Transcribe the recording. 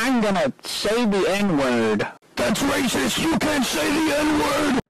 I'm gonna say the N-word. That's racist! You can't say the N-word!